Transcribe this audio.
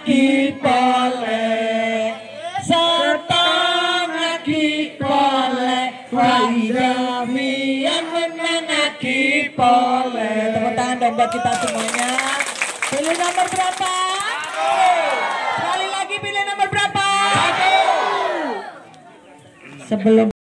kipole, setengah kipole, Faida-Vian menang kipole. Tepuk tangan dong buat kita semuanya. Pilih nomor berapa? Sekali lagi pilih nomor berapa? Sebelum